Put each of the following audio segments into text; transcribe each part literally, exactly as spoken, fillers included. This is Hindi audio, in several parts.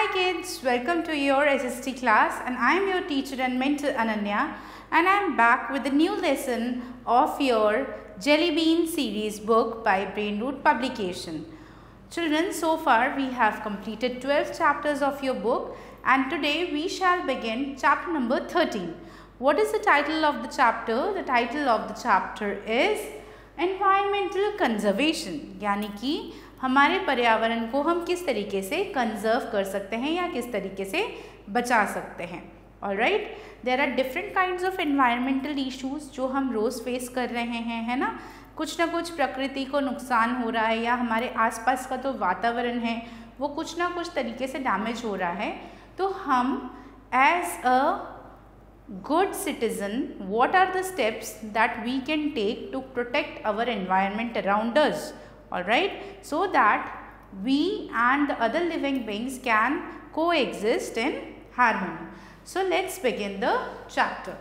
Hi kids, welcome to your S S T class and I am your teacher and mentor Ananya and I am back with a new lesson of your Jelly Bean series book by Brainroot Publication. Children, so far we have completed twelve chapters of your book and today we shall begin chapter number thirteen. What is the title of the chapter? The title of the chapter is Environmental Conservation, यानी कि हमारे पर्यावरण को हम किस तरीके से कंजर्व कर सकते हैं या किस तरीके से बचा सकते हैं. Alright, there are different kinds of environmental issues जो हम रोज़ फेस कर रहे हैं, है ना. कुछ ना कुछ प्रकृति को नुकसान हो रहा है या हमारे आसपास का तो वातावरण है वो कुछ ना कुछ तरीके से डैमेज हो रहा है. तो हम as a good citizen, what are the steps that we can take to protect our environment around us, all right, so that we and the other living beings can coexist in harmony. So let's begin the chapter.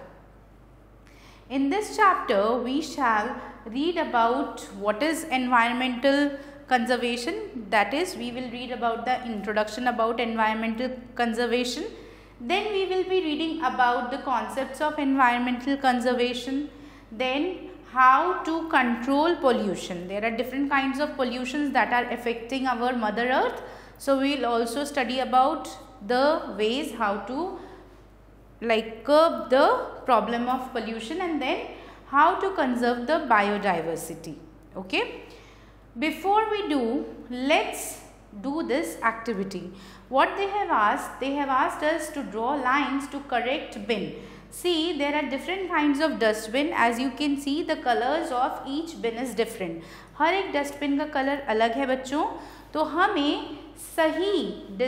In this chapter we shall read about what is environmental conservation, that is we will read about the introduction about environmental conservation. Then we will be reading about the concepts of environmental conservation, then how to control pollution. There are different kinds of pollutions that are affecting our Mother Earth. So we will also study about the ways how to like curb the problem of pollution and then how to conserve the biodiversity. Okay. Before we do, let's do this activity. What they have asked, they have asked us to draw lines to correct bin. See, there are different kinds of dustbin. As you can see, the colors of each bin is different. हर एक डस्टबिन का कलर अलग है बच्चों. तो हमें सही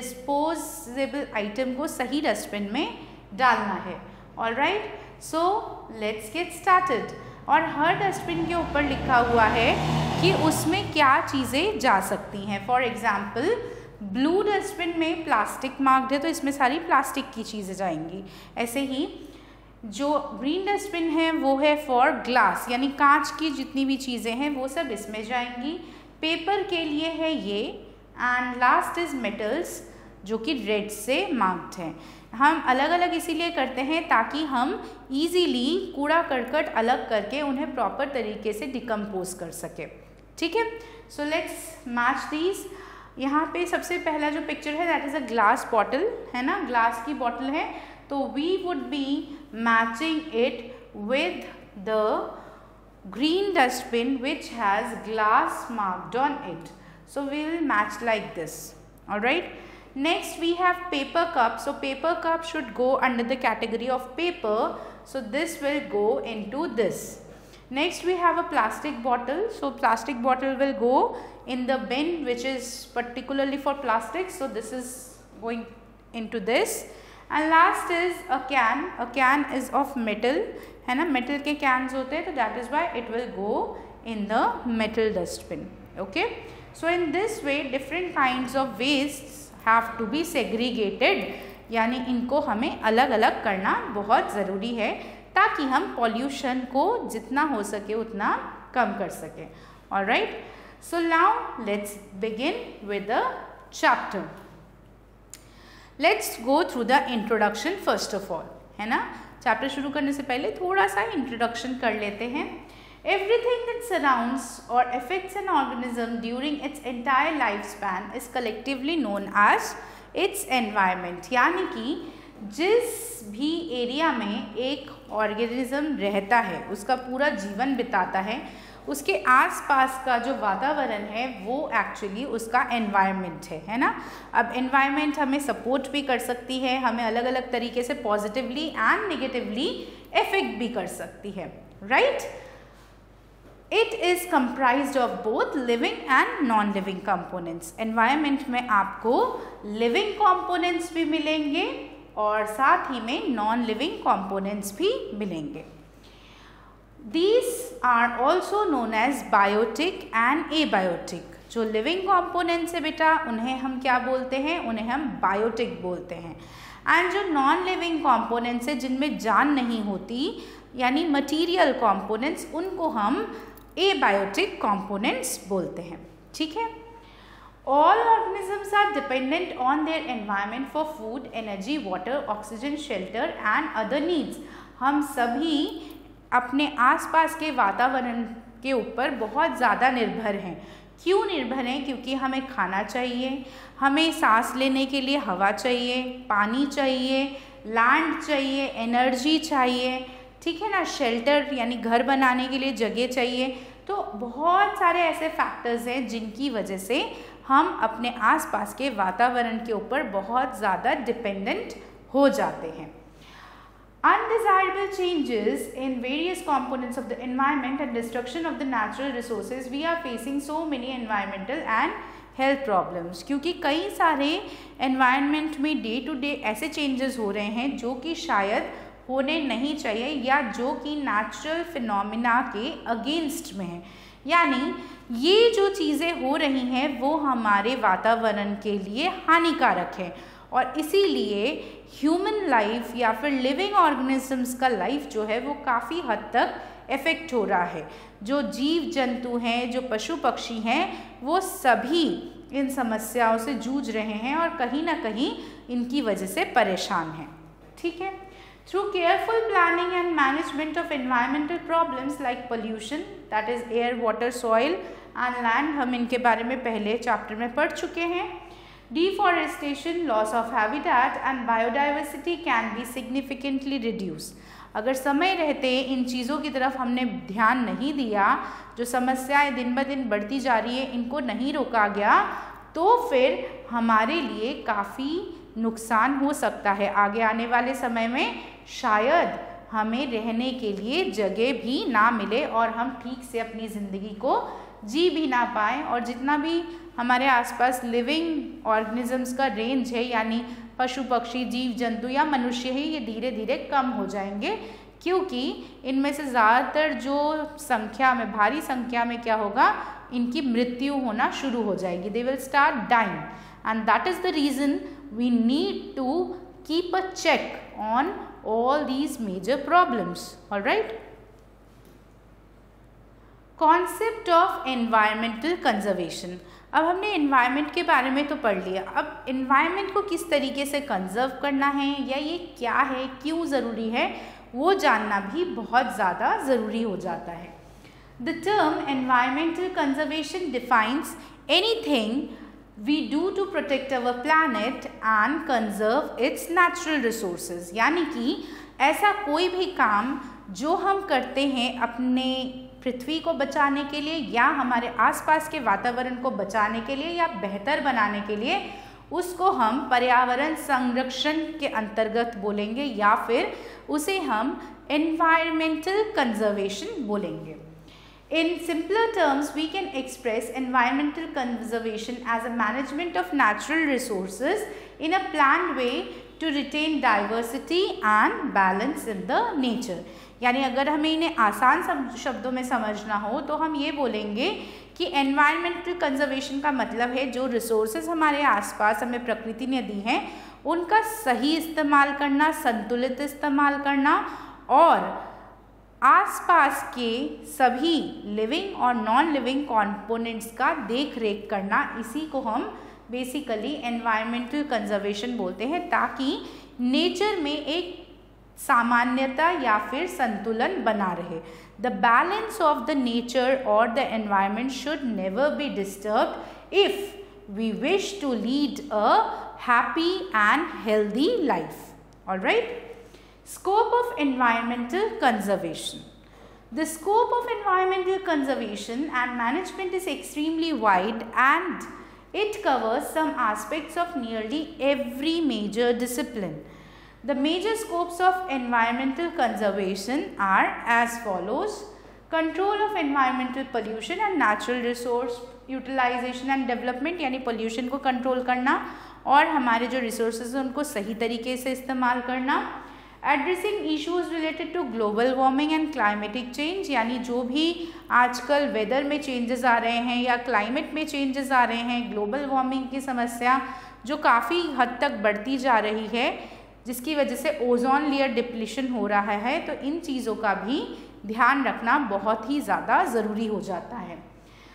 डिस्पोजेबल आइटम को सही डस्टबिन में डालना है. Alright, so let's get started. और हर डस्टबिन के ऊपर लिखा हुआ है कि उसमें क्या चीज़ें जा सकती हैं. फॉर एग्जाम्पल, ब्लू डस्टबिन में प्लास्टिक मार्क्ड है तो इसमें सारी प्लास्टिक की चीज़ें जाएंगी. ऐसे ही जो ग्रीन डस्टबिन है वो है फॉर ग्लास, यानी कांच की जितनी भी चीज़ें हैं वो सब इसमें जाएंगी. पेपर के लिए है ये. एंड लास्ट इज मेटल्स जो कि रेड से मार्क्ड है. हम अलग अलग इसीलिए करते हैं ताकि हम इजीली कूड़ा करकट अलग करके उन्हें प्रॉपर तरीके से डिकम्पोज कर सके. ठीक है, सो लेट्स मैच दीज. यहाँ पे सबसे पहला जो पिक्चर है that is a glass bottle, है ना. ग्लास की बॉटल है तो we would be matching it with the green dustbin which has glass marked on it. So we will match like this. Alright, next we have paper cup. So paper cup should go under the category of paper, so this will go into this. Next we have a plastic bottle. So plastic bottle will go in the bin which is particularly for plastic, so this is going into this. And last is a can. A can is of metal, है ना. metal के cans होते हैं तो that is why it will go in the metal dustbin. Okay, so in this way different kinds of wastes have to be segregated, यानी इनको हमें अलग अलग करना बहुत ज़रूरी है ताकि हम पॉल्यूशन को जितना हो सके उतना कम कर सकें. Alright, so now let's begin with the chapter. Let's go through the introduction first of all, है ना. चैप्टर शुरू करने से पहले थोड़ा सा इंट्रोडक्शन कर लेते हैं. Everything that surrounds or affects an organism during its entire lifespan is collectively known as its environment. यानी कि जिस भी एरिया में एक ऑर्गेनिज्म रहता है, उसका पूरा जीवन बिताता है, उसके आसपास का जो वातावरण है वो एक्चुअली उसका एनवायरनमेंट है, है ना. अब एनवायरनमेंट हमें सपोर्ट भी कर सकती है, हमें अलग अलग तरीके से पॉजिटिवली एंड नेगेटिवली इफेक्ट भी कर सकती है. Right, It is comprised of both living and non-living components. Environment में आपको living components भी मिलेंगे और साथ ही में non-living components भी मिलेंगे. These are also known as biotic and abiotic. जो living components है बेटा उन्हें हम क्या बोलते हैं, उन्हें हम biotic बोलते हैं. एंड जो non-living components है जिनमें जान नहीं होती यानी material components, उनको हम एबायोटिक कंपोनेंट्स बोलते हैं. ठीक है, All organisms are dependent on their environment for food, energy, water, oxygen, shelter and other needs. हम सभी अपने आसपास के वातावरण के ऊपर बहुत ज़्यादा निर्भर हैं। क्यों निर्भर हैं? क्योंकि हमें खाना चाहिए, हमें सांस लेने के लिए हवा चाहिए, पानी चाहिए, लैंड चाहिए, एनर्जी चाहिए, ठीक है ना, शेल्टर यानी घर बनाने के लिए जगह चाहिए। तो बहुत सारे ऐसे फैक्टर्स हैं जिनकी वजह से हम अपने आसपास के वातावरण के ऊपर बहुत ज़्यादा डिपेंडेंट हो जाते हैं। Undesirable changes in various components of the environment and destruction of the natural resources, we are facing so many environmental and health problems. क्योंकि कई सारे environment में डे टू डे ऐसे changes हो रहे हैं जो कि शायद होने नहीं चाहिए या जो कि नेचुरल फिनोमिना के अगेंस्ट में है। यानी ये जो चीज़ें हो रही हैं वो हमारे वातावरण के लिए हानिकारक है और इसीलिए ह्यूमन लाइफ या फिर लिविंग ऑर्गेनिजम्स का लाइफ जो है वो काफ़ी हद तक इफ़ेक्ट हो रहा है। जो जीव जंतु हैं, जो पशु पक्षी हैं, वो सभी इन समस्याओं से जूझ रहे हैं और कहीं ना कहीं इनकी वजह से परेशान हैं। ठीक है। Through careful planning and management of environmental problems like pollution, that is air, water, soil and land, हम इनके बारे में पहले चैप्टर में पढ़ चुके हैं। Deforestation, loss of habitat and biodiversity can be significantly reduced. अगर समय रहते इन चीज़ों की तरफ हमने ध्यान नहीं दिया, जो समस्याएं दिन ब दिन बढ़ती जा रही है इनको नहीं रोका गया, तो फिर हमारे लिए काफ़ी नुकसान हो सकता है। आगे आने वाले समय में शायद हमें रहने के लिए जगह भी ना मिले और हम ठीक से अपनी ज़िंदगी को जी भी ना पाएँ और जितना भी हमारे आसपास लिविंग ऑर्गेनिजम्स का रेंज है यानी पशु पक्षी, जीव जंतु या मनुष्य ही, ये धीरे धीरे कम हो जाएंगे क्योंकि इनमें से ज़्यादातर जो संख्या में, भारी संख्या में क्या होगा, इनकी मृत्यु होना शुरू हो जाएगी। They will start dying and that is the reason we need to keep a check on all these major problems. All right. Concept of environmental conservation. अब हमने environment के बारे में तो पढ़ लिया, अब environment को किस तरीके से conserve करना है या ये क्या है, क्यों ज़रूरी है, वो जानना भी बहुत ज़्यादा ज़रूरी हो जाता है। The term environmental conservation defines anything we do to protect our planet and conserve its natural resources. यानी कि ऐसा कोई भी काम जो हम करते हैं अपने पृथ्वी को बचाने के लिए या हमारे आसपास के वातावरण को बचाने के लिए या बेहतर बनाने के लिए, उसको हम पर्यावरण संरक्षण के अंतर्गत बोलेंगे या फिर उसे हम environmental conservation बोलेंगे। In simpler terms, we can express environmental conservation as a management of natural resources in a planned way to retain diversity and balance in the nature. यानी अगर हमें इन्हें आसान शब्दों में समझना हो तो हम ये बोलेंगे कि environmental conservation का मतलब है जो resources हमारे आसपास हमें प्रकृति ने दी हैं उनका सही इस्तेमाल करना, संतुलित इस्तेमाल करना और आसपास के सभी लिविंग और नॉन लिविंग कंपोनेंट्स का देख रेख करना, इसी को हम बेसिकली एनवायरमेंटल कंजर्वेशन बोलते हैं ताकि नेचर में एक सामान्यता या फिर संतुलन बना रहे। The balance of the nature और the environment should never be disturbed if we wish to lead a happy and healthy life. Alright. Scope of environmental conservation. The scope of environmental conservation and management is extremely wide and it covers some aspects of nearly every major discipline. The major scopes of environmental conservation are as follows: control of environmental pollution and natural resource utilization and development, यानी pollution को control करना और हमारे जो resources हैं उनको सही तरीके से इस्तेमाल करना। Addressing issues related to global warming and climatic change, यानी जो भी आजकल वेदर में चेंजेस आ रहे हैं या क्लाइमेट में चेंजेस आ रहे हैं, ग्लोबल वार्मिंग की समस्या जो काफ़ी हद तक बढ़ती जा रही है जिसकी वजह से ओजोन लेयर डिप्लीशन हो रहा है, तो इन चीज़ों का भी ध्यान रखना बहुत ही ज़्यादा ज़रूरी हो जाता है।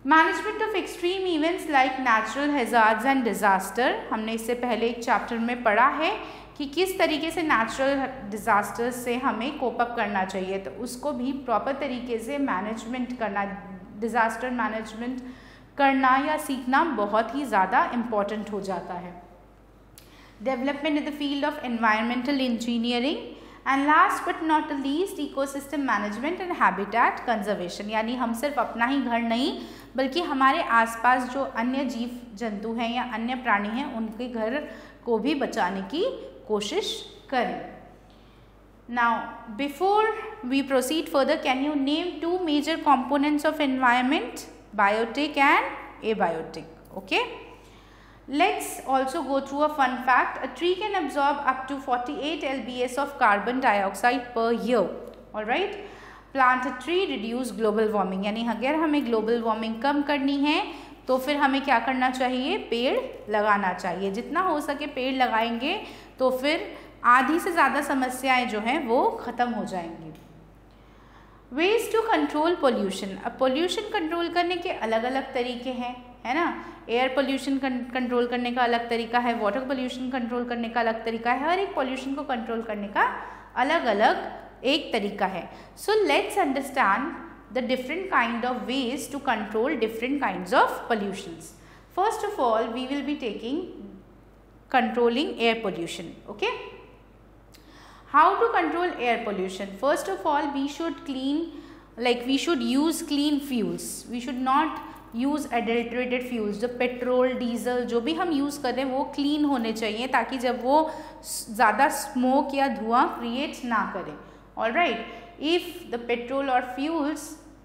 Management of extreme events like natural hazards and disaster, हमने इससे पहले एक चैप्टर में पढ़ा है कि किस तरीके से नेचुरल डिज़ास्टर्स से हमें कोप अप करना चाहिए, तो उसको भी प्रॉपर तरीके से मैनेजमेंट करना, डिज़ास्टर मैनेजमेंट करना या सीखना बहुत ही ज़्यादा इम्पॉर्टेंट हो जाता है। Development in the field of environmental engineering and last but not least ecosystem management and habitat conservation, यानी हम सिर्फ अपना ही घर नहीं बल्कि हमारे आसपास जो अन्य जीव जंतु हैं या अन्य प्राणी हैं उनके घर को भी बचाने की कोशिश करें। Now before we proceed further, can you name two major components of environment, biotic and abiotic. Okay, let's also go through a fun fact. A tree can absorb up to forty-eight lbs of carbon dioxide per year. All right, plant a tree, reduce global warming, यानी अगर हमें ग्लोबल वार्मिंग कम करनी है तो फिर हमें क्या करना चाहिए, पेड़ लगाना चाहिए। जितना हो सके पेड़ लगाएंगे तो फिर आधी से ज़्यादा समस्याएं जो हैं वो ख़त्म हो जाएंगी। वेज टू कंट्रोल पोल्यूशन, अब पोल्यूशन कंट्रोल करने के अलग अलग तरीके हैं, है ना। एयर पोल्यूशन कंट्रोल करने का अलग तरीका है, वाटर पोल्यूशन कंट्रोल करने का अलग तरीका है, हर एक पोल्यूशन को कंट्रोल करने का अलग अलग एक तरीका है। So let's understand the different kind of ways to control different kinds of pollutions. First of all we will be taking controlling air pollution. Okay, how to control air pollution? First of all, we should clean, like we should use clean fuels. We should not use adulterated fuels. जो पेट्रोल डीजल जो भी हम यूज़ कर रहे हैं वो क्लीन होने चाहिए ताकि जब वो ज़्यादा स्मोक या धुआं क्रिएट ना करें। All right, if the petrol or fuels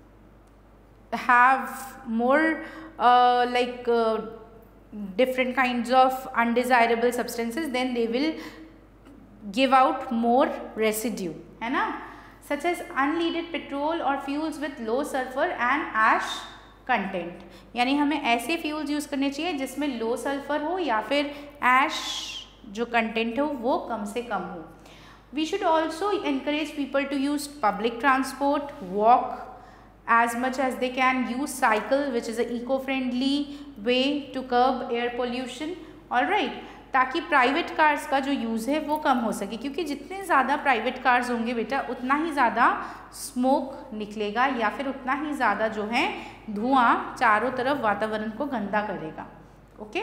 have more uh, like uh, different kinds of undesirable substances, then they will give out more residue, है ना, such as unleaded petrol or fuels with low sulfur and ash content, यानी हमें ऐसे फ्यूल्स यूज़ करने चाहिए जिसमें लो सल्फर हो या फिर ऐश जो कंटेंट हो वो कम से कम हो। We should also encourage people to use public transport, walk as much as they can, use cycle which is a eco-friendly way to curb air pollution. All right, ताकि प्राइवेट कार्स का जो यूज़ है वो कम हो सके, क्योंकि जितने ज़्यादा प्राइवेट कार्स होंगे बेटा उतना ही ज़्यादा स्मोक निकलेगा या फिर उतना ही ज़्यादा जो है धुआं चारों तरफ वातावरण को गंदा करेगा। Okay,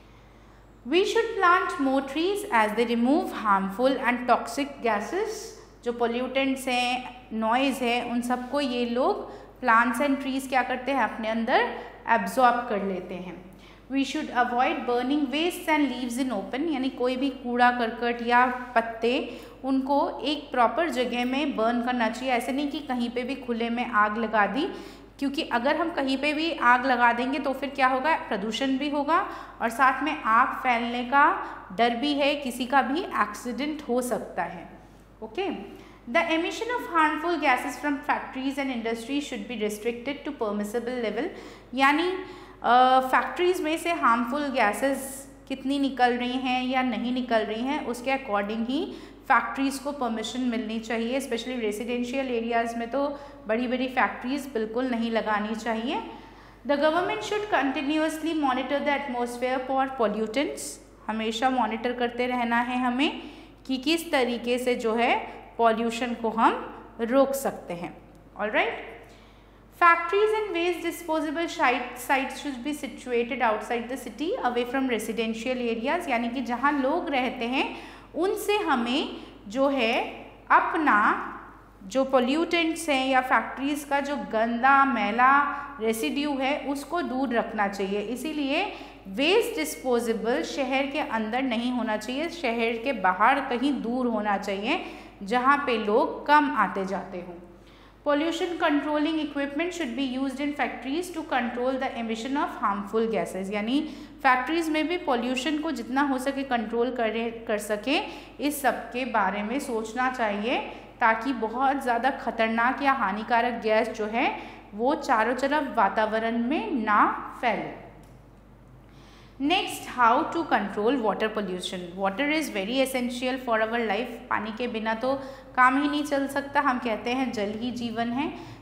we should plant more trees as they remove harmful and toxic gases. जो पोल्यूटेंट्स हैं, नॉइज़ है, उन सबको ये लोग प्लांट्स एंड ट्रीज क्या करते हैं, अपने अंदर एब्जॉर्ब कर लेते हैं। We should avoid burning waste and leaves in open, यानी कोई भी कूड़ा करकट या पत्ते उनको एक प्रॉपर जगह में बर्न करना चाहिए। ऐसे नहीं कि कहीं पे भी खुले में आग लगा दी, क्योंकि अगर हम कहीं पे भी आग लगा देंगे तो फिर क्या होगा, प्रदूषण भी होगा और साथ में आग फैलने का डर भी है, किसी का भी एक्सीडेंट हो सकता है। Okay, the emission of harmful gases from factories and industries should be restricted to permissible level, यानी फैक्ट्रीज़ uh, में से हार्मफुल गैसेस कितनी निकल रही हैं या नहीं निकल रही हैं उसके अकॉर्डिंग ही फैक्ट्रीज़ को परमिशन मिलनी चाहिए। स्पेशली रेजिडेंशियल एरियाज़ में तो बड़ी बड़ी फैक्ट्रीज़ बिल्कुल नहीं लगानी चाहिए। The government should continuously monitor the atmosphere for pollutants, हमेशा मॉनिटर करते रहना है हमें कि किस तरीके से जो है पॉल्यूशन को हम रोक सकते हैं। Alright, Factories and waste disposable sites should be situated outside the city, away from residential areas, यानी कि जहाँ लोग रहते हैं उनसे हमें जो है अपना जो पोल्यूटेंट्स हैं या फैक्ट्रीज़ का जो गंदा मैला रेसिड्यू है उसको दूर रखना चाहिए। इसीलिए वेस्ट डिस्पोजेबल शहर के अंदर नहीं होना चाहिए, शहर के बाहर कहीं दूर होना चाहिए जहाँ पे लोग कम आते जाते हों। Pollution controlling equipment should be used in factories to control the emission of harmful gases, यानी फैक्ट्रीज में भी पोल्यूशन को जितना हो सके कंट्रोल करे कर सके, इस सब के बारे में सोचना चाहिए ताकि बहुत ज़्यादा खतरनाक या हानिकारक गैस जो है वो चारों तरफ वातावरण में ना फैले। Next, how to control water pollution. Water is very essential for our life, पानी के बिना तो काम ही नहीं चल सकता। हम कहते हैं जल ही जीवन है,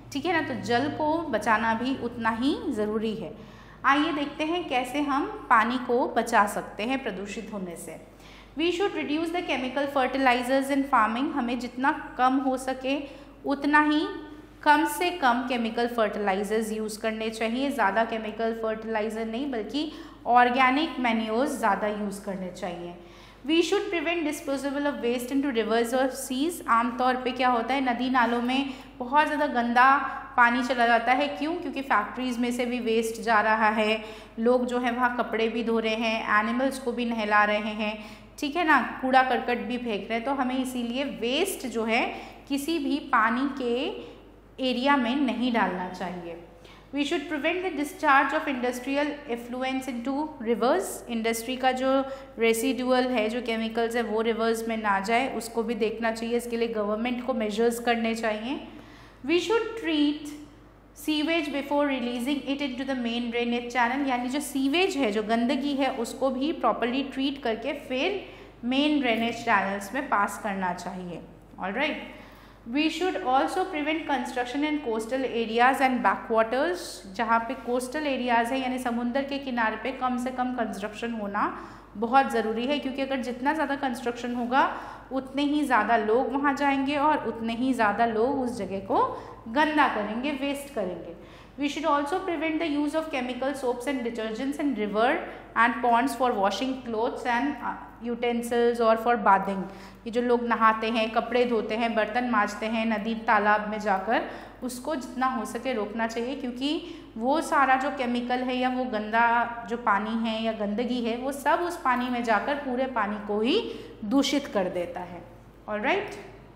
ठीक है ना। तो जल को बचाना भी उतना ही ज़रूरी है। आइए देखते हैं कैसे हम पानी को बचा सकते हैं प्रदूषित होने से। We should reduce the chemical fertilizers in farming. हमें जितना कम हो सके उतना ही कम से कम केमिकल फर्टिलाइजर्स यूज़ करने चाहिए। ज़्यादा केमिकल फर्टिलाइज़र नहीं बल्कि ऑर्गेनिक मैन्योर्स ज़्यादा यूज़ करने चाहिए। We should prevent disposable of waste in to rivers और सीज। आमतौर पे क्या होता है, नदी नालों में बहुत ज़्यादा गंदा पानी चला जाता है। क्यों? क्योंकि फैक्ट्रीज़ में से भी वेस्ट जा रहा है, लोग जो है वहाँ कपड़े भी धो रहे हैं, एनिमल्स को भी नहला रहे हैं, ठीक है ना, कूड़ा करकट भी फेंक रहे हैं। तो हमें इसीलिए वेस्ट जो है किसी भी पानी के एरिया में नहीं डालना चाहिए। We should prevent the discharge of industrial effluents into rivers. Industry का जो रेसिडुअल है, जो केमिकल्स है, वो रिवर्स में ना जाए, उसको भी देखना चाहिए। इसके लिए गवर्नमेंट को मेजर्स करने चाहिए। We should treat sewage before releasing it into the main drainage channel. यानी जो सीवेज है, जो गंदगी है, उसको भी प्रॉपरली ट्रीट करके फिर मेन ड्रेनेज चैनल्स में पास करना चाहिए। Alright. We should also prevent construction in coastal areas and backwaters. जहाँ पे कोस्टल एरियाज है यानी समुद्र के किनारे पे कम से कम कंस्ट्रक्शन होना बहुत ज़रूरी है, क्योंकि अगर जितना ज़्यादा कंस्ट्रक्शन होगा उतने ही ज़्यादा लोग वहाँ जाएंगे और उतने ही ज़्यादा लोग उस जगह को गंदा करेंगे, वेस्ट करेंगे। We should also prevent the use of chemical soaps and detergents in river and ponds for washing clothes and utensils और फॉर बाथिंग। ये जो लोग नहाते हैं, कपड़े धोते हैं, बर्तन मांजते हैं नदी तालाब में जाकर, उसको जितना हो सके रोकना चाहिए, क्योंकि वो सारा जो केमिकल है या वो गंदा जो पानी है या गंदगी है, वो सब उस पानी में जाकर पूरे पानी को ही दूषित कर देता है। Alright.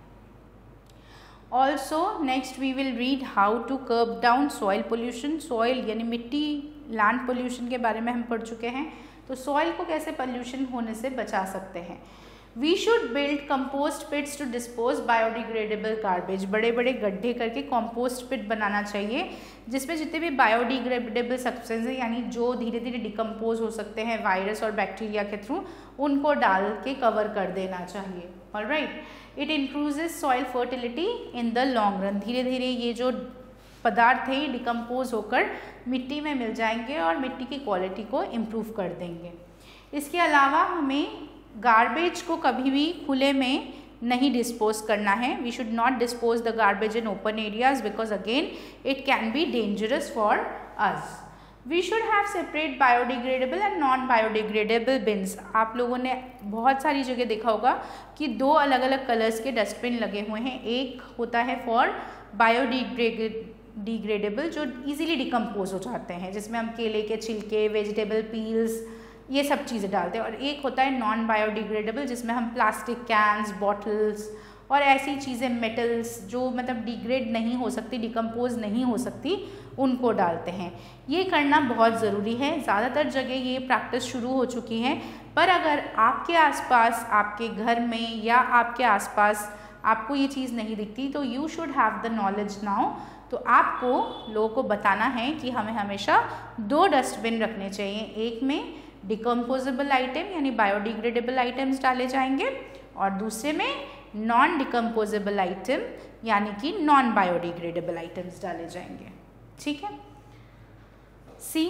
Also next we will read how to curb down soil pollution. Soil यानी मिट्टी, लैंड पोल्यूशन के बारे में हम पढ़ चुके हैं। तो सॉइल को कैसे पोल्यूशन होने से बचा सकते हैं। We should build compost pits to dispose biodegradable garbage. बड़े बड़े गड्ढे करके कंपोस्ट पिट बनाना चाहिए, जिसमें जितने भी बायोडिग्रेडेबल सब्सटेंस हैं, यानी जो धीरे धीरे डिकम्पोज हो सकते हैं वायरस और बैक्टीरिया के थ्रू, उनको डाल के कवर कर देना चाहिए। Alright. It increases soil fertility in the long run. धीरे धीरे ये जो पदार्थ है डिकम्पोज होकर मिट्टी में मिल जाएंगे और मिट्टी की क्वालिटी को इम्प्रूव कर देंगे। इसके अलावा हमें गार्बेज को कभी भी खुले में नहीं डिस्पोज करना है। We should not dispose the garbage in open areas because again it can be dangerous for us. We should have separate biodegradable and non biodegradable bins. आप लोगों ने बहुत सारी जगह देखा होगा कि दो अलग अलग कलर्स के डस्टबिन लगे हुए हैं। एक होता है फॉर बायोडिग्रेडेबल डिग्रेडेबल, जो इजीली डिकम्पोज हो जाते हैं, जिसमें हम केले के छिलके, वेजिटेबल पील्स, ये सब चीज़ें डालते हैं। और एक होता है नॉन बायोडिग्रेडेबल, जिसमें हम प्लास्टिक कैंस, बॉटल्स और ऐसी चीज़ें, मेटल्स जो मतलब डिग्रेड नहीं हो सकती, डिकम्पोज नहीं हो सकती, उनको डालते हैं। ये करना बहुत ज़रूरी है। ज़्यादातर जगह ये प्रैक्टिस शुरू हो चुकी है, पर अगर आपके आसपास, आपके घर में या आपके आसपास आपको ये चीज़ नहीं दिखती, तो you should have the knowledge now. तो आपको लोगों को बताना है कि हमें हमेशा दो डस्टबिन रखने चाहिए। एक में डिकम्पोजेबल आइटम यानी बायोडिग्रेडेबल आइटम्स डाले जाएंगे और दूसरे में नॉन डिकम्पोजेबल आइटम यानी कि नॉन बायोडिग्रेडेबल आइटम्स डाले जाएंगे। ठीक है। सी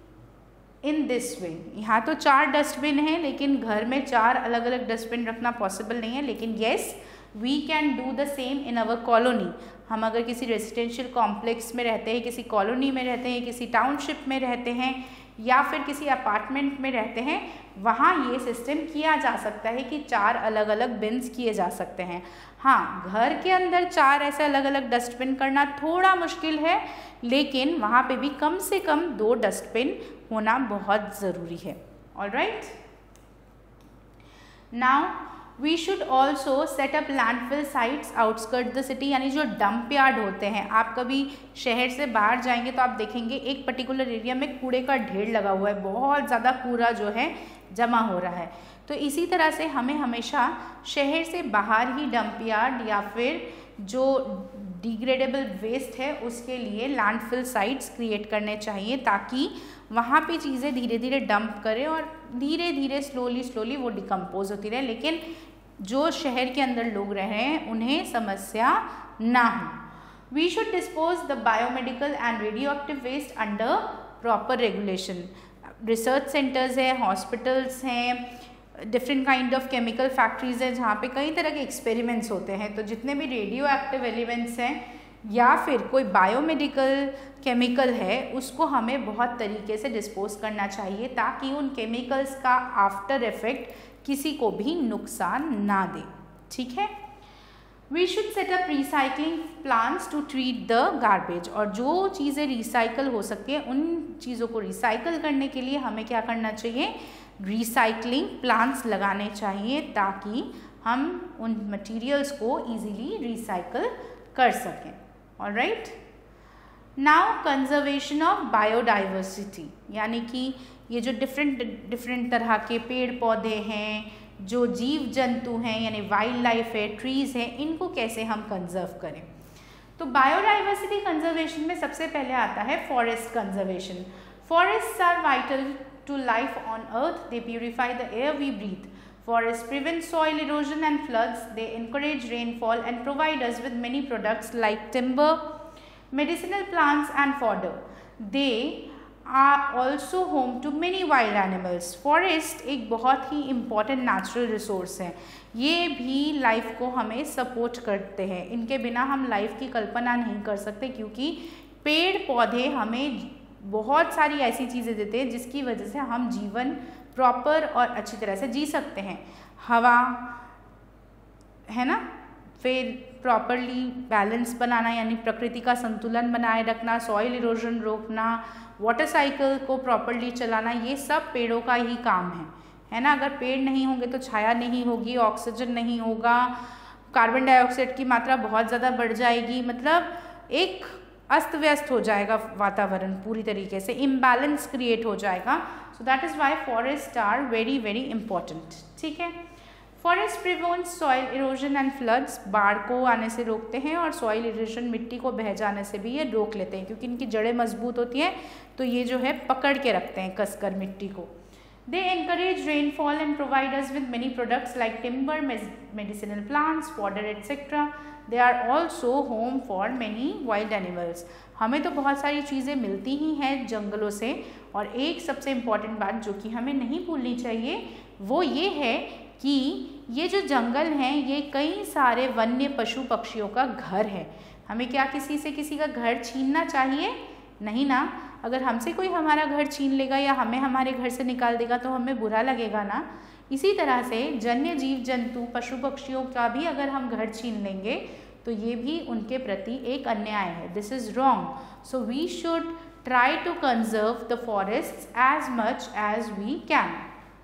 इन दिस वे, यहाँ तो चार डस्टबिन हैं, लेकिन घर में चार अलग अलग डस्टबिन रखना पॉसिबल नहीं है। लेकिन yes, we can do the same in our colony. हम अगर किसी रेजिडेंशियल कॉम्प्लेक्स में रहते हैं, किसी कॉलोनी में रहते हैं, किसी टाउनशिप में रहते हैं या फिर किसी अपार्टमेंट में रहते हैं, वहाँ ये सिस्टम किया जा सकता है कि चार अलग अलग बिन्स किए जा सकते हैं। हाँ, घर के अंदर चार ऐसे अलग अलग डस्टबिन करना थोड़ा मुश्किल है, लेकिन वहाँ पे भी कम से कम दो डस्टबिन होना बहुत ज़रूरी है। Alright. Now we should also set up landfill sites outskirt the city, यानी जो डंप यार्ड होते हैं। आप कभी शहर से बाहर जाएंगे तो आप देखेंगे एक पर्टिकुलर एरिया में कूड़े का ढेर लगा हुआ है, बहुत ज़्यादा कूड़ा जो है जमा हो रहा है। तो इसी तरह से हमें हमेशा शहर से बाहर ही डंप यार्ड या फिर जो डिग्रेडेबल वेस्ट है उसके लिए लैंडफिल साइट्स क्रिएट करने चाहिए, ताकि वहाँ पे चीज़ें धीरे धीरे डंप करें और धीरे धीरे स्लोली स्लोली वो डिकम्पोज होती रहे, लेकिन जो शहर के अंदर लोग रह रहे हैं उन्हें समस्या ना हो। We should dispose the biomedical and radioactive waste under proper regulation. Research centres हैं, हॉस्पिटल्स हैं, different kind of chemical factories हैं जहाँ पे कई तरह के एक्सपेरिमेंट्स होते हैं। तो जितने भी रेडियो एक्टिव एलिमेंट्स हैं या फिर कोई बायोमेडिकल केमिकल है उसको हमें बहुत तरीके से डिस्पोज करना चाहिए ताकि उन केमिकल्स का आफ्टर इफेक्ट किसी को भी नुकसान ना दे। ठीक है। We should set up recycling plants to treat the garbage. और जो चीज़ें रिसाइकल हो सकती हैं उन चीज़ों को रिसाइकल करने के लिए हमें क्या करना चाहिए, रिसाइकलिंग प्लांट्स लगाने चाहिए ताकि हम उन मटेरियल्स को इजीली रिसाइकल कर सकें। Alright, now conservation of biodiversity, यानी कि ये जो डिफरेंट डिफरेंट तरह के पेड़ पौधे हैं, जो जीव जंतु हैं यानी वाइल्ड लाइफ है, ट्रीज़ हैं, इनको कैसे हम कंजर्व करें। तो बायोडाइवर्सिटी कंजर्वेशन में सबसे पहले आता है forest conservation. Forests are vital to life on earth. They purify the air we breathe. Forests prevent soil erosion and floods. They encourage rainfall and provide us with many products like timber, medicinal plants and fodder. They are also home to many wild animals. Forest एक बहुत ही important natural resource है। ये भी life को हमें support करते हैं। इनके बिना हम life की कल्पना नहीं कर सकते क्योंकि पेड़ पौधे हमें बहुत सारी ऐसी चीज़ें देते हैं जिसकी वजह से हम जीवन प्रॉपर और अच्छी तरह से जी सकते हैं। हवा है ना, फिर प्रॉपरली बैलेंस बनाना यानी प्रकृति का संतुलन बनाए रखना, सॉइल इरोजन रोकना, वाटर साइकिल को प्रॉपरली चलाना, ये सब पेड़ों का ही काम है, है ना। अगर पेड़ नहीं होंगे तो छाया नहीं होगी, ऑक्सीजन नहीं होगा, कार्बन डाइऑक्साइड की मात्रा बहुत ज़्यादा बढ़ जाएगी, मतलब एक अस्त व्यस्त हो जाएगा वातावरण, पूरी तरीके से इम्बैलेंस क्रिएट हो जाएगा। So that is why forest are very very important. ठीक है। Forest prevents soil erosion and floods, बाढ़ को आने से रोकते हैं और सॉइल इरोजन मिट्टी को बह जाने से भी ये रोक लेते हैं क्योंकि इनकी जड़ें मजबूत होती हैं तो ये जो है पकड़ के रखते हैं कसकर मिट्टी को। They encourage rainfall and provide us with many products like timber, medicinal plants, fodder, et cetera. They are also home for many wild animals. हमें तो बहुत सारी चीज़ें मिलती ही हैं जंगलों से और एक सबसे इम्पॉर्टेंट बात जो कि हमें नहीं भूलनी चाहिए वो ये है कि ये जो जंगल हैं ये कई सारे वन्य पशु पक्षियों का घर है। हमें क्या किसी से किसी का घर छीनना चाहिए? नहीं ना। अगर हमसे कोई हमारा घर छीन लेगा या हमें हमारे घर से निकाल देगा तो हमें बुरा लगेगा ना। इसी तरह से जन्य जीव जंतु पशु पक्षियों का भी अगर हम घर छीन लेंगे तो ये भी उनके प्रति एक अन्याय है। This is wrong. So we should try to conserve the forests as much as we can.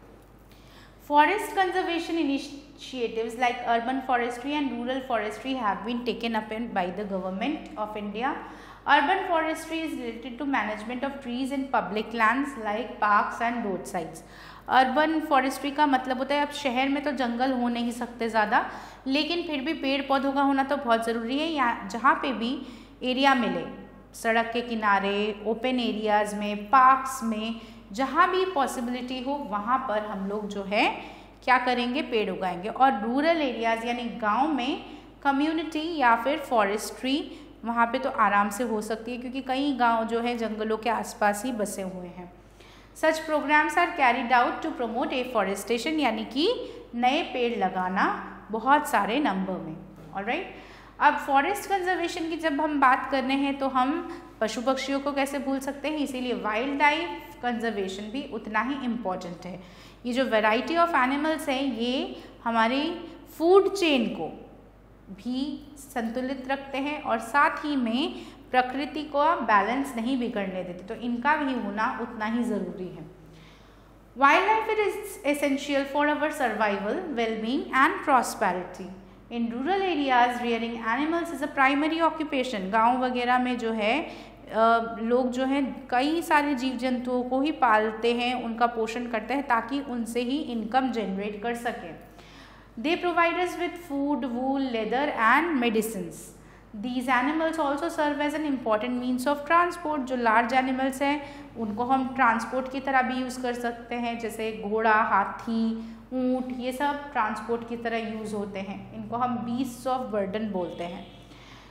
Forest conservation initiatives like urban forestry and rural forestry have been taken up in, by the government of India. Urban forestry is related to management of trees in public lands like parks and roadsides. Urban forestry का मतलब होता है अब शहर में तो जंगल हो नहीं सकते ज़्यादा, लेकिन फिर भी पेड़ पौधों का होना तो बहुत ज़रूरी है। या जहाँ पे भी एरिया मिले, सड़क के किनारे, ओपन एरियाज़ में, पार्क्स में, जहाँ भी पॉसिबिलिटी हो वहाँ पर हम लोग जो है क्या करेंगे, पेड़ उगाएंगे। और रूरल एरियाज़ यानी गांव में कम्युनिटी या फिर फॉरेस्ट्री वहाँ पे तो आराम से हो सकती है क्योंकि कई गांव जो है जंगलों के आसपास ही बसे हुए हैं। Such programmes are carried out to promote afforestation, यानी कि नए पेड़ लगाना बहुत सारे नंबर में। ऑलराइट, अब फॉरेस्ट कंजर्वेशन की जब हम बात कर रहे हैं तो हम पशु पक्षियों को कैसे भूल सकते हैं, इसीलिए वाइल्ड लाइफ कंजर्वेशन भी उतना ही इम्पॉर्टेंट है। ये जो वैरायटी ऑफ एनिमल्स हैं ये हमारी फूड चेन को भी संतुलित रखते हैं और साथ ही में प्रकृति को बैलेंस नहीं बिगड़ने देते, तो इनका भी होना उतना ही ज़रूरी है। Wildlife is essential for our survival, wellbeing and prosperity. In rural areas rearing animals is a primary occupation. गाँव वगैरह में जो है Uh, लोग जो हैं कई सारे जीव जंतुओं को ही पालते हैं, उनका पोषण करते हैं ताकि उनसे ही इनकम जनरेट कर सकें। They provide us with food, wool, leather and medicines. These animals also serve as an important means of transport. जो लार्ज एनिमल्स हैं उनको हम ट्रांसपोर्ट की तरह भी यूज़ कर सकते हैं, जैसे घोड़ा, हाथी, ऊँट, ये सब ट्रांसपोर्ट की तरह यूज़ होते हैं। इनको हम बीस्ट्स ऑफ बर्डन बोलते हैं।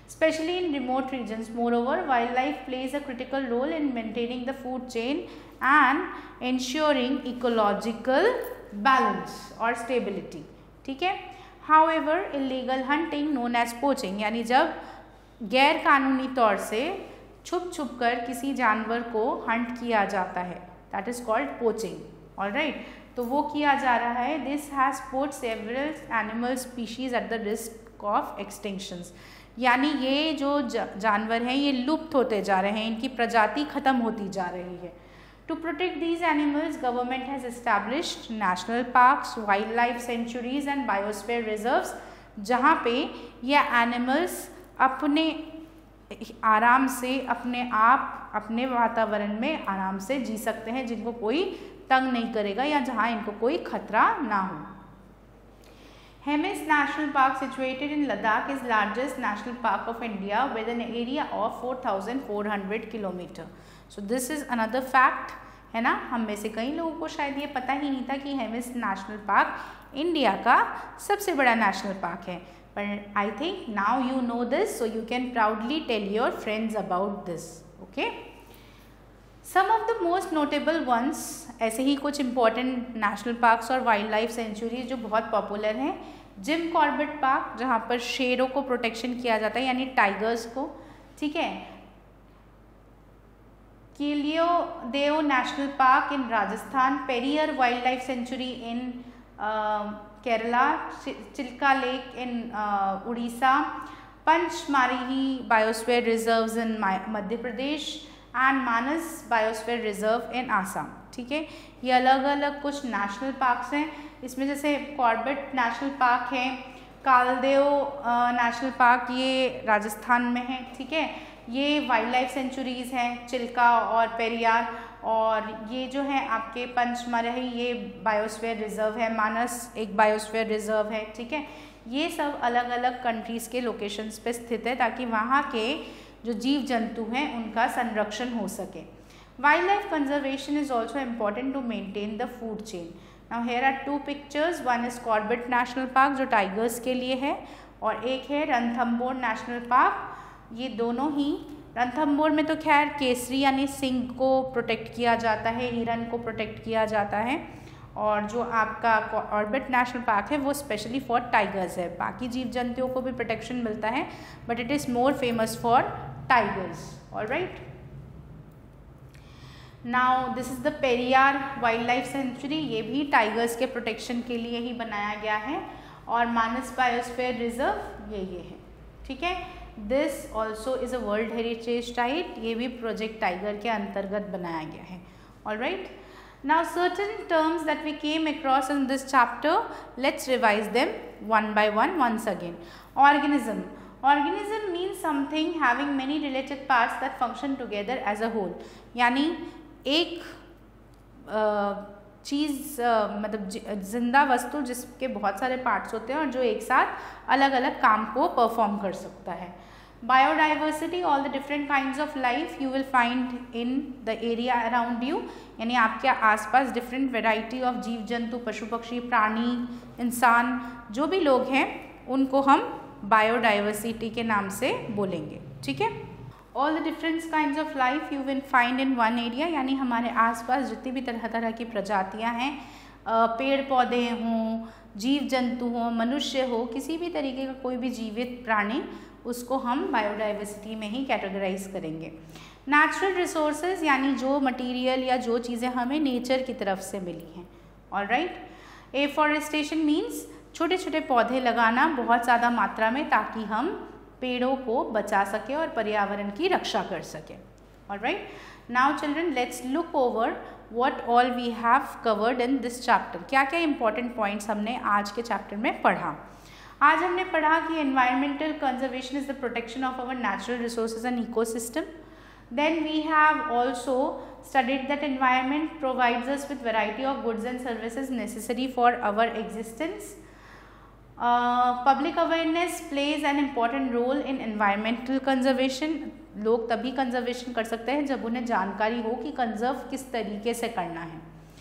especially in remote regions. Moreover, wildlife plays a critical role in maintaining the food chain and ensuring ecological balance or stability. ठीक है. However, illegal hunting known as poaching, यानी जब गैर कानूनी तौर से छुप छुप कर किसी जानवर को हंट किया जाता है, that is called poaching. All right. तो वो किया जा रहा है. This has put several animal species at the risk of extinctions. यानी ये जो जानवर हैं ये लुप्त होते जा रहे हैं, इनकी प्रजाति खत्म होती जा रही है. To protect these animals, government has established national parks, wildlife sanctuaries and biosphere reserves, जहाँ पे ये animals अपने आराम से अपने आप अपने वातावरण में आराम से जी सकते हैं, जिनको कोई तंग नहीं करेगा या जहाँ इनको कोई खतरा ना हो. Hemis National Park, situated in Ladakh, is largest national park of India with an area of four thousand four hundred kilometer. So this is another fact, है ना. हम में से कई लोगों को शायद ये पता ही नहीं था कि हेमिस नेशनल पार्क इंडिया का सबसे बड़ा नेशनल पार्क है. But I think now you know this, so you can proudly tell your friends about this. Okay. Some of the most notable ones, ऐसे ही कुछ important national parks और wildlife sanctuaries जो बहुत popular हैं. जिम कॉर्बेट पार्क, जहाँ पर शेरों को प्रोटेक्शन किया जाता है, यानी टाइगर्स को. ठीक है. Keoladeo national park in Rajasthan, Periyar wild life sanctuary in Kerala, Chilka lake in Orissa, Pachmarhi biosphere reserves in Madhya Pradesh and Manas biosphere reserve in Assam. ठीक है. ये अलग अलग कुछ नेशनल पार्क्स हैं. इसमें जैसे कॉर्बेट नेशनल पार्क है, कालदेव नेशनल पार्क ये राजस्थान में है. ठीक है. ये वाइल्ड लाइफ सेंचुरीज़ हैं, चिल्का और पेरियार, और ये जो है आपके पंचमरही ये बायोस्फीयर रिजर्व है, मानस एक बायोस्फीयर रिजर्व है. ठीक है. ये सब अलग अलग कंट्रीज़ के लोकेशंस पे स्थित है ताकि वहाँ के जो जीव जंतु हैं उनका संरक्षण हो सके. Wild life conservation is also important to maintain the food chain. Now here are two pictures. One is Corbett national park जो टाइगर्स के लिए है, और एक है रणथंबोर नेशनल पार्क. ये दोनों ही, रणथंबोर में तो खैर केसरी यानी सिंह को प्रोटेक्ट किया जाता है, हिरन को प्रोटेक्ट किया जाता है, और जो आपका कॉर्बेट नेशनल पार्क है वो स्पेशली फॉर टाइगर्स है. बाकी जीव जंतुओं को भी प्रोटेक्शन मिलता है, but it is more famous for tigers. Alright. Now this is the Periyar wild life sanctuary. ये भी टाइगर्स के प्रोटेक्शन के लिए ही बनाया गया है. और मानस बायोस्फीयर रिजर्व ये ये है. ठीक है. This also is a world heritage site. ये भी प्रोजेक्ट टाइगर के अंतर्गत बनाया गया है. Alright. Now certain terms that we came across in this chapter, let's revise them one by one once again. Organism. Organism means something having many related parts that function together as a whole. यानी एक चीज़ मतलब जिंदा वस्तु जिसके बहुत सारे पार्ट्स होते हैं और जो एक साथ अलग अलग काम को परफॉर्म कर सकता है. Biodiversity, all the different kinds of life you will find in the area around you, यानी आपके आसपास डिफरेंट वेराइटी ऑफ जीव जंतु, पशु पक्षी, प्राणी, इंसान, जो भी लोग हैं उनको हम बायोडाइवर्सिटी के नाम से बोलेंगे. ठीक है. All the different kinds of life you will find in one area, यानी हमारे आसपास जितनी भी तरह तरह की प्रजातियां हैं, पेड़ पौधे हों, जीव जंतु हों, मनुष्य हो, किसी भी तरीके का कोई भी जीवित प्राणी, उसको हम बायोडाइवर्सिटी में ही कैटेगराइज करेंगे. नेचुरल रिसोर्सेज, यानी जो मटेरियल या जो चीज़ें हमें नेचर की तरफ से मिली हैं. ऑलराइट. एफॉरेस्टेशन मीन्स छोटे छोटे पौधे लगाना बहुत ज़्यादा मात्रा में, ताकि हम पेड़ों को बचा सके और पर्यावरण की रक्षा कर सके. Alright. Now children, let's look over what all we have covered in this chapter. क्या क्या इंपॉर्टेंट पॉइंट्स हमने आज के चैप्टर में पढ़ा. आज हमने पढ़ा कि environmental conservation is the protection of our natural resources and ecosystem. Then we have also studied that environment provides us with variety of goods and services necessary for our existence. Uh, public awareness plays an important role in environmental conservation. लोग तभी कंजर्वेशन कर सकते हैं जब उन्हें जानकारी हो कि कंजर्व किस तरीके से करना है.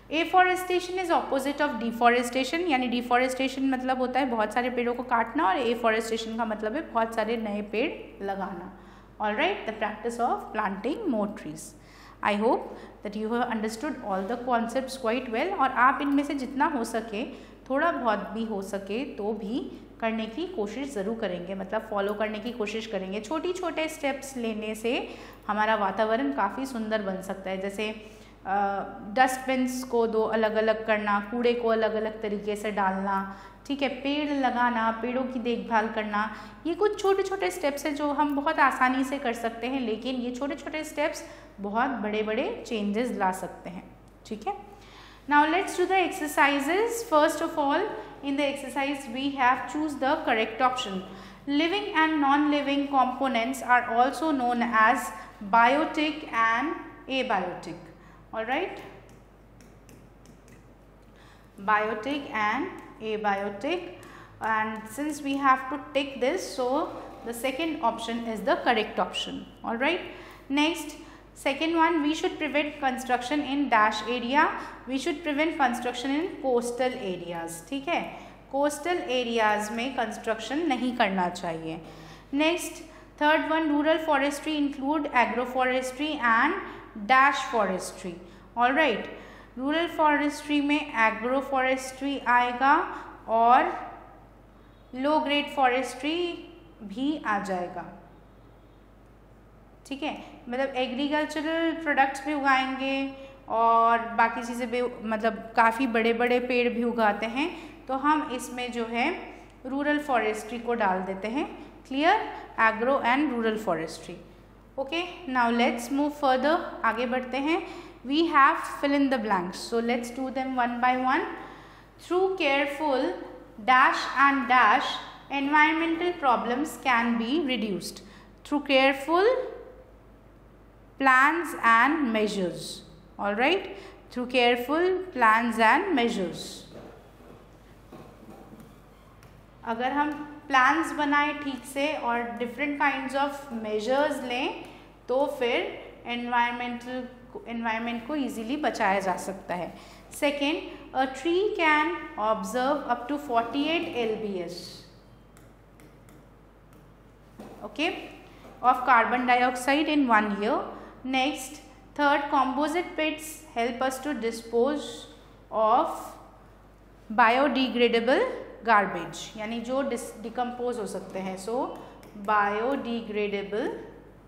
Afforestation is opposite of deforestation, यानी डिफॉरेस्टेशन मतलब होता है बहुत सारे पेड़ों को काटना और एफॉरेस्टेशन का मतलब है बहुत सारे नए पेड़ लगाना. Alright, the practice of planting more trees. I hope that you have understood all the concepts quite well, और आप इनमें से जितना हो सके, थोड़ा बहुत भी हो सके तो भी करने की कोशिश ज़रूर करेंगे, मतलब फॉलो करने की कोशिश करेंगे. छोटी छोटे स्टेप्स लेने से हमारा वातावरण काफ़ी सुंदर बन सकता है. जैसे डस्टबिन्स को दो अलग अलग करना, कूड़े को अलग अलग तरीके से डालना, ठीक है, पेड़ लगाना, पेड़ों की देखभाल करना, ये कुछ छोटे छोटे स्टेप्स हैं जो हम बहुत आसानी से कर सकते हैं, लेकिन ये छोटे छोटे स्टेप्स बहुत बड़े बड़े चेंजेस ला सकते हैं. ठीक है. Now let's do the exercises. First of all, in the exercise we have choose the correct option. Living and non-living components are also known as biotic and abiotic. All right. Biotic and abiotic. And since we have to tick this, so the second option is the correct option. All right. Next. Second one, we should prevent construction in dash area. We should prevent construction in coastal areas. ठीक है, coastal areas में construction नहीं करना चाहिए. Next, third one, rural forestry include agroforestry and dash forestry. All right, rural forestry में agroforestry आएगा और low grade forestry भी आ जाएगा. ठीक है, मतलब एग्रीकल्चरल प्रोडक्ट्स भी उगाएंगे और बाकी चीज़ें भी, मतलब काफ़ी बड़े बड़े पेड़ भी उगाते हैं, तो हम इसमें जो है रूरल फॉरेस्ट्री को डाल देते हैं. Clear, agro and rural forestry. Okay, now let's move further, आगे बढ़ते हैं. We have fill in the blanks, so let's do them one by one. Through careful dash and dash environmental problems can be reduced. Through careful plans and measures. All right, through careful plans and measures. अगर हम plans बनाए ठीक से और different kinds of measures लें तो फिर environmental environment को easily बचाया जा सकता है. Second, a tree can observe up to forty-eight L B S. Okay, of carbon dioxide in one year. Next, third, composite pits help us to dispose of biodegradable garbage, यानी जो डिकम्पोज हो सकते हैं. सो biodegradable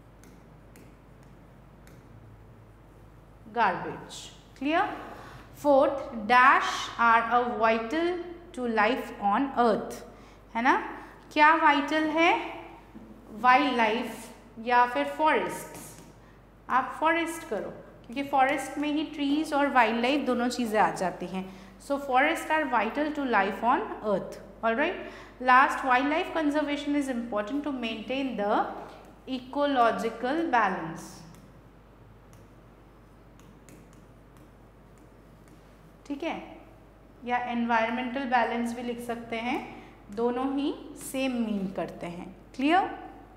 garbage. Clear? Fourth, dash are a vital to life on earth. है ना, क्या vital है? वाइल्ड लाइफ या फिर फॉरेस्ट. आप फॉरेस्ट करो क्योंकि फॉरेस्ट में ही ट्रीज और वाइल्ड लाइफ दोनों चीज़ें आ जाती हैं. So forest are vital to life on earth. Alright, last, wild life conservation is important to maintain the ecological balance. ठीक है, या एनवायरमेंटल बैलेंस भी लिख सकते हैं, दोनों ही सेम मीन करते हैं. Clear?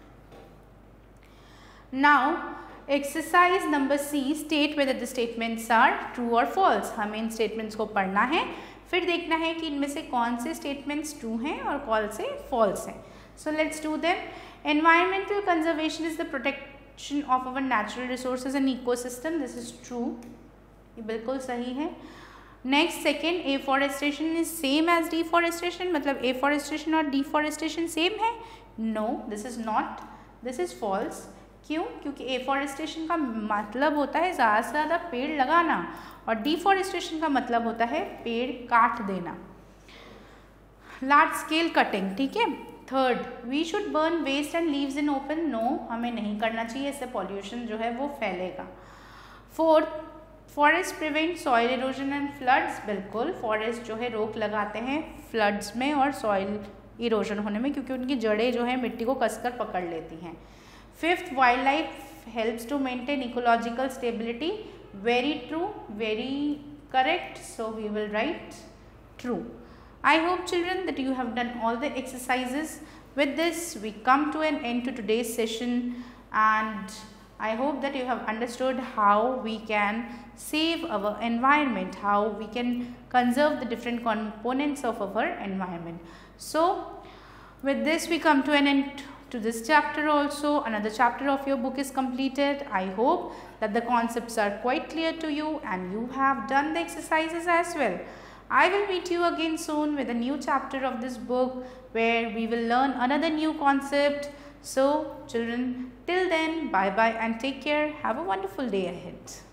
Now exercise number C, state whether the statements are true और फॉल्स. हमें इन स्टेटमेंट्स को पढ़ना है, फिर देखना है कि इनमें से कौन से स्टेटमेंट्स ट्रू हैं और कौन से फॉल्स हैं. So let's do them. Environmental conservation is the protection of our natural resources and ecosystem. This is true, ये बिल्कुल सही है. Next, second, afforestation is same as deforestation, मतलब एफॉरेस्टेशन और डिफॉरेस्टेशन सेम है. No, this is not, this is false. क्यों? क्योंकि एफॉरेस्टेशन का मतलब होता है ज़्यादा से ज़्यादा पेड़ लगाना और डिफॉरेस्टेशन का मतलब होता है पेड़ काट देना, लार्ज स्केल कटिंग. ठीक है. Third, we should burn waste and leaves in open. No, हमें नहीं करना चाहिए, इससे पॉल्यूशन जो है वो फैलेगा. Fourth, forest prevent soil erosion and floods. बिल्कुल, फॉरेस्ट जो है रोक लगाते हैं फ्लड्स में और सॉइल इरोजन होने में, क्योंकि उनकी जड़ें जो है मिट्टी को कसकर पकड़ लेती हैं. Fifth, wildlife helps to maintain ecological stability. Very true, very correct. So we will write true. I hope, children, that you have done all the exercises. With this, we come to an end to today's session, and I hope that you have understood how we can save our environment, how we can conserve the different components of our environment. So, with this we come to an end to this chapter also. Another chapter of your book is completed. I hope that the concepts are quite clear to you and you have done the exercises as well. I will meet you again soon with a new chapter of this book where we will learn another new concept. So children, till then, bye bye and take care. Have a wonderful day ahead.